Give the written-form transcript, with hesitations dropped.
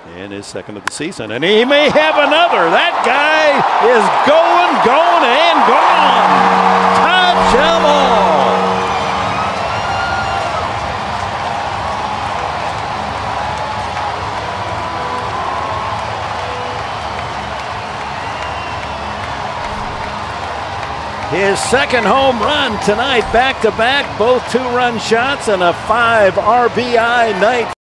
And his second of the season, and he may have another. That guy is going, and gone. Touch 'em all. His second home run tonight, back-to-back, both two-run shots and a 5 RBI night.